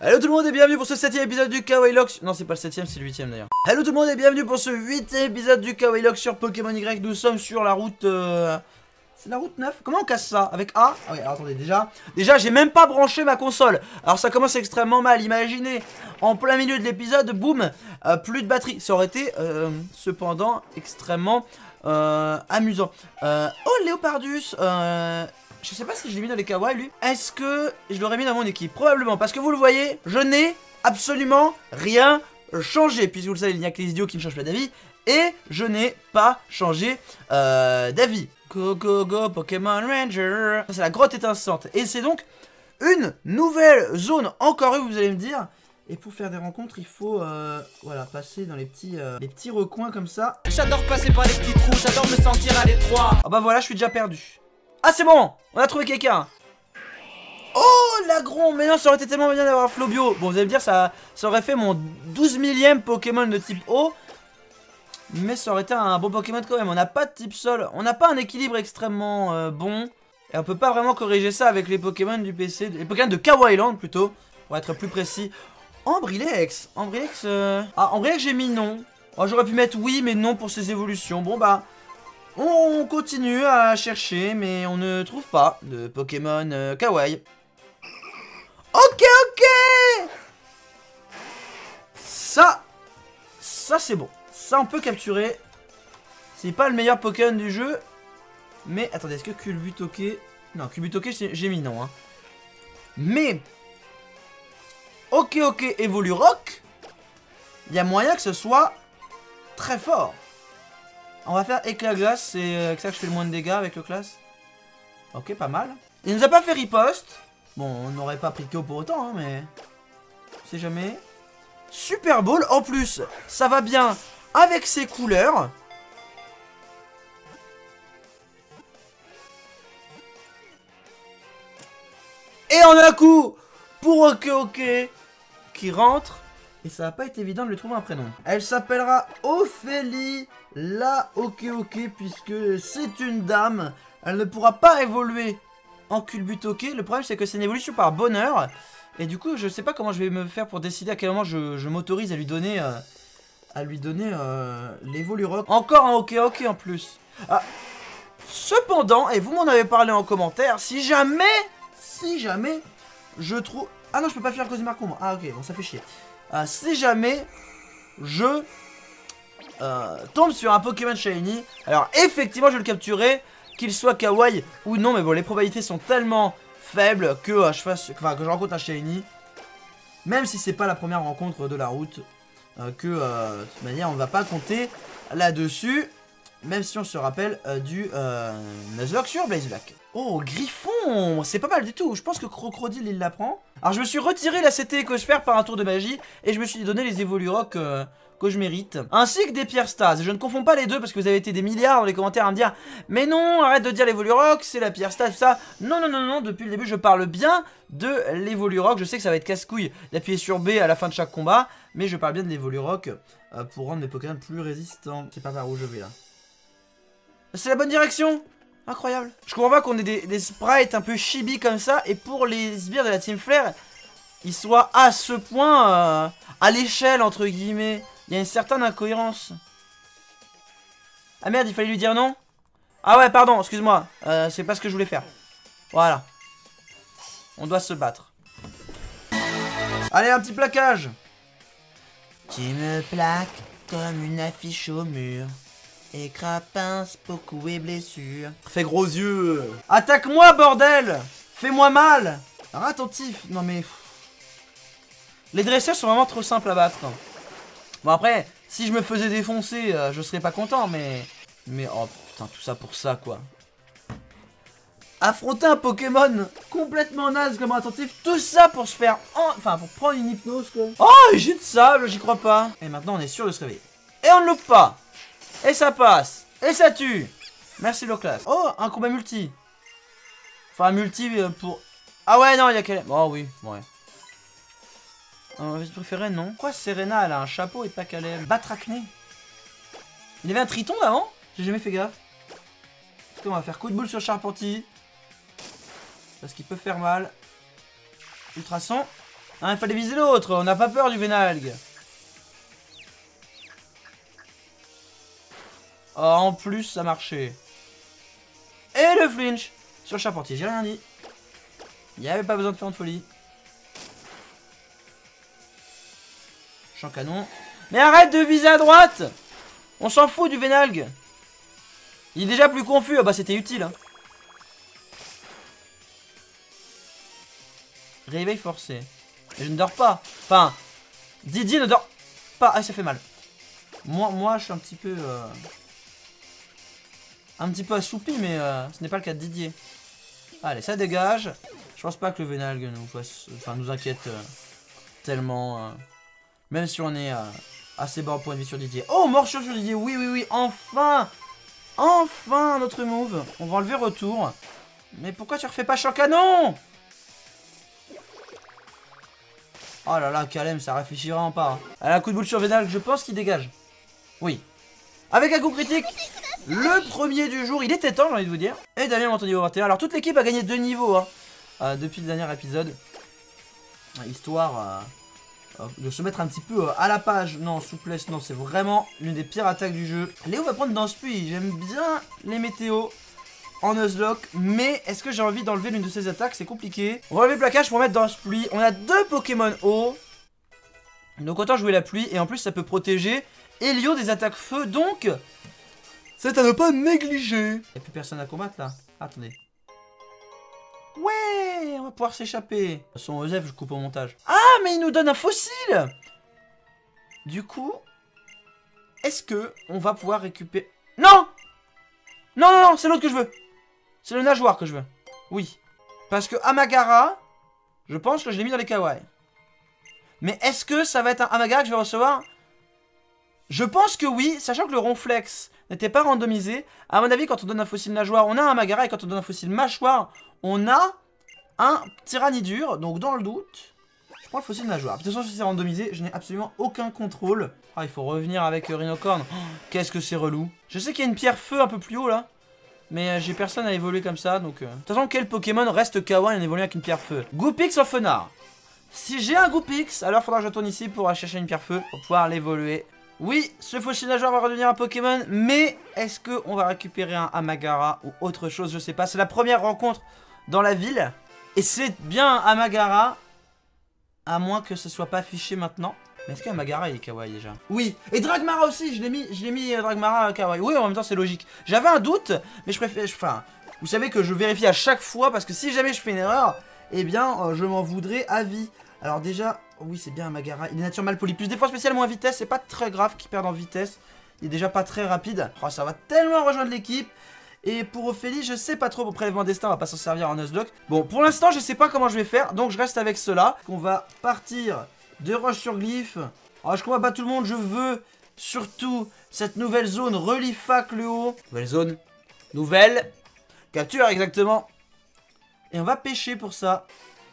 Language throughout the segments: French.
Hello tout le monde et bienvenue pour ce 7ème épisode du Kawaii Lock. Non, c'est pas le 7ème, c'est le 8ème d'ailleurs. Hello tout le monde et bienvenue pour ce 8ème épisode du Kawaii Lock sur Pokémon Y. Nous sommes sur la route... C'est la route 9. Comment on casse ça? Avec A? Ah oui, alors attendez, déjà j'ai même pas branché ma console. Alors ça commence extrêmement mal. Imaginez, en plein milieu de l'épisode, boum, plus de batterie. Ça aurait été cependant extrêmement amusant. Oh, Léopardus, je sais pas si je l'ai mis dans les kawaii lui. Est-ce que je l'aurais mis dans mon équipe? Probablement, parce que vous le voyez, je n'ai absolument rien changé. Puisque vous le savez, il n'y a que les idiots qui ne changent pas d'avis. Et je n'ai pas changé d'avis. Go go go Pokémon Ranger. C'est la grotte étincelante. Et c'est donc une nouvelle zone encore une, vous allez me dire. Et pour faire des rencontres, il faut voilà, passer dans les petits recoins comme ça. J'adore passer par les petits trous, j'adore me sentir à l'étroit. Ah bah voilà, je suis déjà perdu. Ah c'est bon, on a trouvé quelqu'un. Oh l'agron, mais non, ça aurait été tellement bien d'avoir un Flobio. Bon, vous allez me dire, ça aurait fait mon 12 millième Pokémon de type eau. Mais ça aurait été un bon Pokémon quand même. On n'a pas de type sol, on n'a pas un équilibre extrêmement bon. Et on peut pas vraiment corriger ça avec les Pokémon du PC, les Pokémon de Kawaii Land plutôt, pour être plus précis. Ambrilex, Ah, Ambrilex j'ai mis non. Oh, j'aurais pu mettre oui mais non pour ses évolutions. Bon bah, on continue à chercher mais on ne trouve pas de Pokémon Kawaii. Ok. Ça c'est bon. Ça on peut capturer. C'est pas le meilleur Pokémon du jeu. Mais attendez, est-ce que Culbutoke... Non, Culbutoke j'ai mis non hein. Mais... Ok, Evolurock. Il y a moyen que ce soit très fort. On va faire éclat glace, c'est avec ça que je fais le moins de dégâts avec le classe. Ok, pas mal. Il nous a pas fait riposte. Bon, on n'aurait pas pris KO pour autant, hein, mais... On sait jamais. Super Ball, en plus, ça va bien avec ses couleurs. Et en un coup, pour Ok, qui rentre. Et ça va pas être évident de lui trouver un prénom. Elle s'appellera Ophélie la Ok, puisque c'est une dame. Elle ne pourra pas évoluer en Culbutoke. Le problème c'est que c'est une évolution par bonheur. Et du coup je sais pas comment je vais me faire pour décider à quel moment je m'autorise à lui donner l'Evolurock. Encore un Ok en plus. Ah, cependant, et vous m'en avez parlé en commentaire, si jamais je trouve... Ah non, je peux pas faire Cosy Marcombe. Ah ok, bon ça fait chier. Si jamais je tombe sur un Pokémon Shiny, alors effectivement je vais le capturer, qu'il soit Kawaii ou non, mais bon les probabilités sont tellement faibles que que je rencontre un Shiny, même si c'est pas la première rencontre de la route, que de toute manière on va pas compter là-dessus, même si on se rappelle du Nuzlocke sur Blaze Black. Oh, Griffon, c'est pas mal du tout. Je pense que Crocodile, il l'apprend. Alors, je me suis retiré la CT Écosphère par un tour de magie. Et je me suis donné les Evolurock que je mérite. Ainsi que des pierres Stase. Je ne confonds pas les deux parce que vous avez été des milliards dans les commentaires à me dire mais non, arrête de dire l'Evolurock, c'est la pierre Stase, ça. Non, depuis le début, je parle bien de l'Evolurock. Je sais que ça va être casse-couille d'appuyer sur B à la fin de chaque combat. Mais je parle bien de l'Evolurock pour rendre mes Pokémon plus résistants. C'est pas par où je vais là. C'est la bonne direction. Incroyable. Je comprends pas qu'on ait des sprites un peu chibi comme ça. Et pour les sbires de la Team Flare, ils soient à ce point à l'échelle entre guillemets. Il y a une certaine incohérence. Ah merde, il fallait lui dire non. Ah ouais, pardon, excuse-moi. C'est pas ce que je voulais faire. Voilà. On doit se battre. Allez, un petit plaquage. Tu me plaques comme une affiche au mur. Écras, pince, beaucoup et blessures. Fais gros yeux. Attaque-moi, bordel. Fais-moi mal. Alors, attentif. Non mais... Les dresseurs sont vraiment trop simples à battre. Bon après, si je me faisais défoncer, je serais pas content, mais... oh putain, tout ça pour ça, quoi. Affronter un Pokémon complètement naze comme attentif, tout ça pour se faire... Enfin, pour prendre une hypnose, quoi. Oh, j'ai de sable, j'y crois pas. Et maintenant, on est sûr de se réveiller. Et on ne loupe pas. Et ça passe. Et ça tue. Merci Loclas. Oh, un combat multi. Enfin, multi pour... Ah ouais, non, il y a Caleb. Oh oui, ouais. Vous préférez, non? Quoi, Serena, elle a un chapeau et pas Caleb. Batracné. Il y avait un Triton d'avant? J'ai jamais fait gaffe. On va faire coup de boule sur Charpentier. Parce qu'il peut faire mal. Ultrason. Hein, il fallait viser l'autre, on n'a pas peur du Vénalgue. Oh, en plus, ça marchait. Et le flinch sur le charpentier, j'ai rien dit. Il n'y avait pas besoin de faire de folie. Champ canon. Mais arrête de viser à droite! On s'en fout du Vénalgue. Il est déjà plus confus. Ah bah c'était utile. Hein. Réveil forcé. Et je ne dors pas. Enfin, Didier ne dort pas. Ah, ça fait mal. Moi je suis un petit peu... un petit peu assoupi, mais ce n'est pas le cas de Didier. Allez, ça dégage. Je pense pas que le Vénalgue nous inquiète tellement. Même si on est assez bas au point de vue sur Didier. Oh, morsure sur Didier. Oui, oui, oui. Enfin! Enfin, notre move. On va enlever retour. Mais pourquoi tu refais pas champ canon? Oh là là, Kalem, ça réfléchira en pas. Elle a un coup de boule sur Vénalgue, je pense qu'il dégage. Oui. Avec un coup critique, le premier du jour. Il était temps, j'ai envie de vous dire. Et Damien monte au niveau 21. Alors, toute l'équipe a gagné 2 niveaux depuis le dernier épisode. Histoire de se mettre un petit peu à la page. Non, souplesse, non, c'est vraiment l'une des pires attaques du jeu. Léo va prendre dans ce puits. J'aime bien les météos en Nuzlocke, mais est-ce que j'ai envie d'enlever l'une de ces attaques? C'est compliqué. On va enlever le plaquage pour mettre dans ce pluie. On a 2 Pokémon eau, donc autant jouer la pluie, et en plus ça peut protéger Elio des attaques feu, donc c'est à ne pas négliger. Il n'y a plus personne à combattre là. Attendez. Ouais, on va pouvoir s'échapper. Son Osef, je coupe au montage. Ah, mais il nous donne un fossile. Du coup, est-ce que on va pouvoir récupérer... Non! Non, non, non, c'est l'autre que je veux. C'est le nageoire que je veux. Oui. Parce que Amagara, je pense que je l'ai mis dans les kawaii. Mais est-ce que ça va être un Amagara que je vais recevoir? Je pense que oui, sachant que le ronflex n'était pas randomisé. À mon avis, quand on donne un fossile nageoire, on a un Amagara. Et quand on donne un fossile mâchoire, on a un Tyrannidure. Donc dans le doute, je prends le fossile nageoire. De toute façon, si c'est randomisé, je n'ai absolument aucun contrôle. Ah, il faut revenir avec Rhinocorn. Oh, qu'est-ce que c'est relou. Je sais qu'il y a une pierre feu un peu plus haut là. Mais j'ai personne à évoluer comme ça, donc... De toute façon, quel Pokémon reste kawaii en évoluant avec une pierre feu? Goupix en Fenard. Si j'ai un Goupix, alors faudra que je retourne ici pour aller chercher une pierre feu pour pouvoir l'évoluer. Oui, ce fossile nageoire va redevenir un Pokémon, mais est-ce qu'on va récupérer un Amagara ou autre chose? Je sais pas. C'est la première rencontre dans la ville. Et c'est bien un Amagara, à moins que ce soit pas affiché maintenant. Mais est-ce qu'Amagara il est kawaii déjà? Oui, et Dragmara aussi, je l'ai mis Dragmara kawaii. Oui, en même temps c'est logique. J'avais un doute, mais je préfère... Enfin, vous savez que je vérifie à chaque fois, parce que si jamais je fais une erreur, eh bien, je m'en voudrais à vie. Alors déjà, oui c'est bien Amagara, il est nature mal poli. Plus défense spéciale, moins vitesse, c'est pas très grave qu'il perde en vitesse. Il est déjà pas très rapide. Oh, ça va tellement rejoindre l'équipe. Et pour Ophélie, je sais pas trop, pour prélèvement destin, on va pas s'en servir en Nuzlocke. Bon, pour l'instant, je sais pas comment je vais faire, donc je reste avec cela. On va partir de roche sur glyphe. Alors, je combat pas tout le monde, je veux surtout cette nouvelle zone Relifac le haut. Nouvelle zone. Nouvelle capture, exactement. Et on va pêcher pour ça.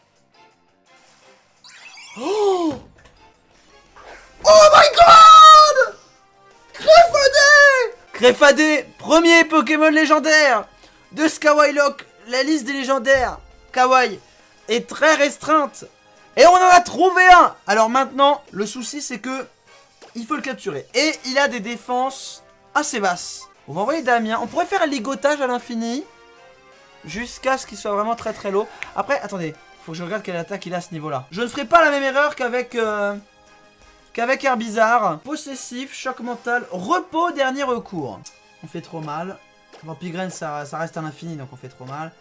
Oh! Oh my god! Crefadé! Crefadé, premier Pokémon légendaire de Skywaylock. La liste des légendaires kawaii est très restreinte. Et on en a trouvé un. Alors maintenant, le souci c'est que il faut le capturer. Et il a des défenses assez basses. On va envoyer Damien. On pourrait faire un ligotage à l'infini jusqu'à ce qu'il soit vraiment très très low. Après, attendez, faut que je regarde quelle attaque il a à ce niveau-là. Je ne ferai pas la même erreur qu'avec Herbizarre. Possessif, choc mental, repos, dernier recours. On fait trop mal. Vampigraine, ça reste à l'infini, donc on fait trop mal.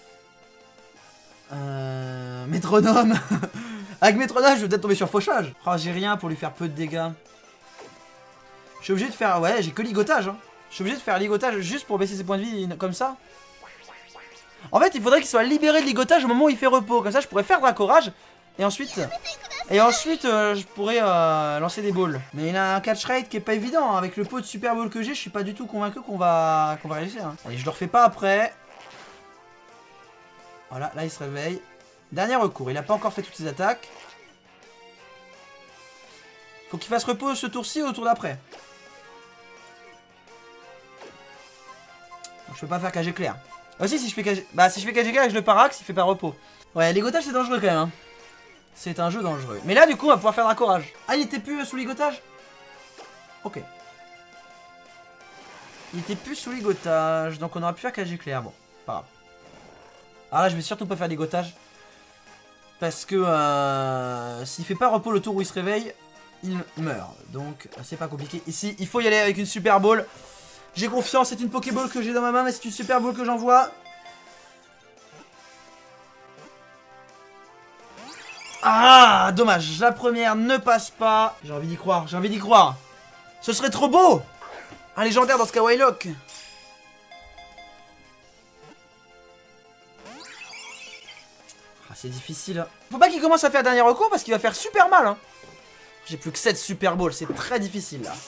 Métronome. Avec métronome, je vais peut-être tomber sur fauchage. Oh, j'ai rien pour lui faire peu de dégâts. Je suis obligé de faire... Ouais, j'ai que ligotage. Hein. Je suis obligé de faire ligotage juste pour baisser ses points de vie comme ça. En fait, il faudrait qu'il soit libéré de ligotage au moment où il fait repos. Comme ça, je pourrais faire Dracorage. Et ensuite, je pourrais lancer des balls. Mais il a un catch rate qui est pas évident. Hein. Avec le pot de super ball que j'ai, je suis pas du tout convaincu qu'on va réussir. Hein. Allez, je le refais pas après. Voilà, là il se réveille. Dernier recours, il a pas encore fait toutes ses attaques. Faut qu'il fasse repos ce tour-ci ou au tour d'après. Je peux pas faire KG clair. Aussi si je fais KG... Bah si je fais KG clair et que je le parax, il fait pas repos. Ouais, l'égotage c'est dangereux quand même. Hein. c'est un jeu dangereux. Mais là, du coup, on va pouvoir faire Dracorage. Ah, il était plus sous ligotage? Ok. Il était plus sous ligotage, donc on aurait pu faire cage éclair. Bon, pas grave. Alors là, je vais surtout pas faire ligotage. Parce que s'il fait pas repos le tour où il se réveille, il meurt. Donc, c'est pas compliqué. Ici, il faut y aller avec une Super Ball. J'ai confiance, c'est une Pokéball que j'ai dans ma main, mais c'est une Super Ball que j'envoie. Ah, dommage, la première ne passe pas. J'ai envie d'y croire, j'ai envie d'y croire. Ce serait trop beau. Un légendaire dans ce Kawaii Lock. Ah, c'est difficile. Faut pas qu'il commence à faire dernier recours parce qu'il va faire super mal. Hein. J'ai plus que 7 Super Balls, c'est très difficile là.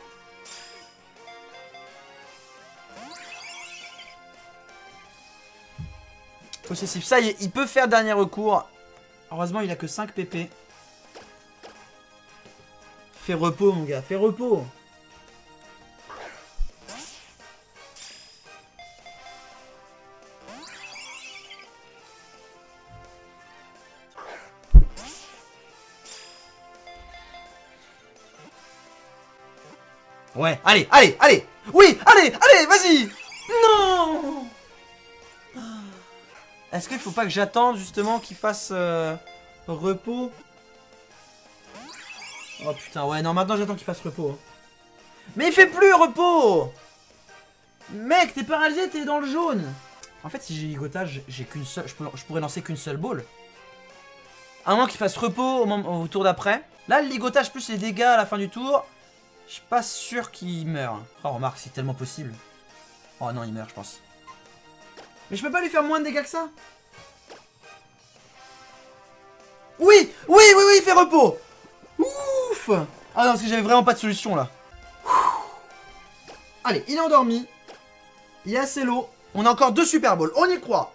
Possessif, ça y est, il peut faire dernier recours. Heureusement, il a que 5 PP. Fais repos, mon gars, fais repos. Ouais, allez, allez, allez. Oui, allez, allez, vas-y. Non. Est-ce qu'il faut pas que j'attende justement qu'il fasse repos? Oh putain, ouais, non, maintenant j'attends qu'il fasse repos. Mais il fait plus repos. Mec, t'es paralysé, t'es dans le jaune. En fait, si j'ai ligotage, j'ai qu'une seule. Je pourrais lancer qu'une seule balle. À moins qu'il fasse repos au tour d'après. Là, le ligotage plus les dégâts à la fin du tour. Je suis pas sûr qu'il meure. Oh, remarque, c'est tellement possible. Oh non, il meurt, je pense. Mais je peux pas lui faire moins de dégâts que ça? Oui, oui, oui, oui, il fait repos. Ouf. Ah non, parce que j'avais vraiment pas de solution là. Allez, il est endormi. Il est assez low. On a encore 2 Super Balls, on y croit.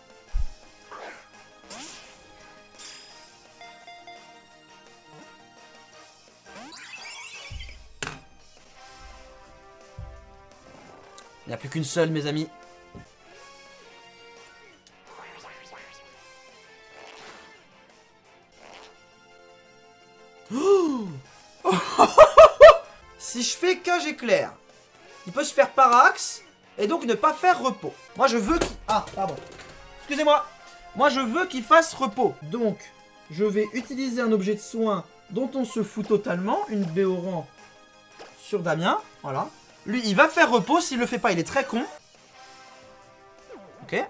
Il n'y a plus qu'une seule, mes amis. Oh. Si je fais cage éclair, il peut se faire parax et donc ne pas faire repos. Moi, je veux qu'il... Ah, pardon. Excusez-moi. Moi, je veux qu'il fasse repos. Donc, je vais utiliser un objet de soin dont on se fout totalement. Une Béoran sur Damien. Voilà. Lui, il va faire repos. S'il le fait pas, il est très con. Ok.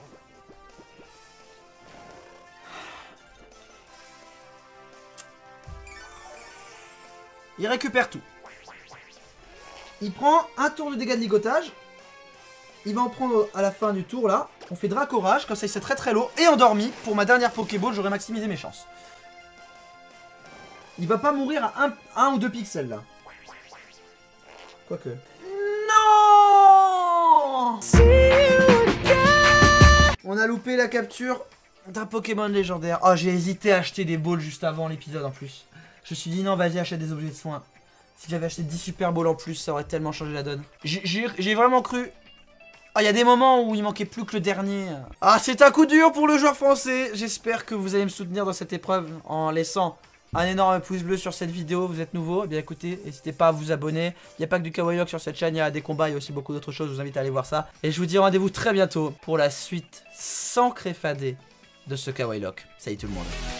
Il récupère tout. Il prend un tour de dégâts de ligotage. Il va en prendre à la fin du tour là. On fait Dracorage, comme ça il c'est très très lourd. Et endormi, pour ma dernière Pokéball, j'aurais maximisé mes chances. Il va pas mourir à 1 ou 2 pixels là. Quoique. Non. On a loupé la capture d'un Pokémon légendaire. Oh, j'ai hésité à acheter des balls juste avant l'épisode en plus. Je me suis dit non, vas-y, achète des objets de soins. Si j'avais acheté 10 Super Balls en plus, ça aurait tellement changé la donne. J'ai vraiment cru. Ah, il y a des moments où il manquait plus que le dernier. Ah, c'est un coup dur pour le joueur français. J'espère que vous allez me soutenir dans cette épreuve en laissant un énorme pouce bleu sur cette vidéo. Vous êtes nouveau, eh bien écoutez, n'hésitez pas à vous abonner. Il n'y a pas que du Kawaii Lock sur cette chaîne, il y a des combats, il y a aussi beaucoup d'autres choses. Je vous invite à aller voir ça. Et je vous dis rendez-vous très bientôt pour la suite sans créfadé de ce Kawaii Lock. Salut tout le monde.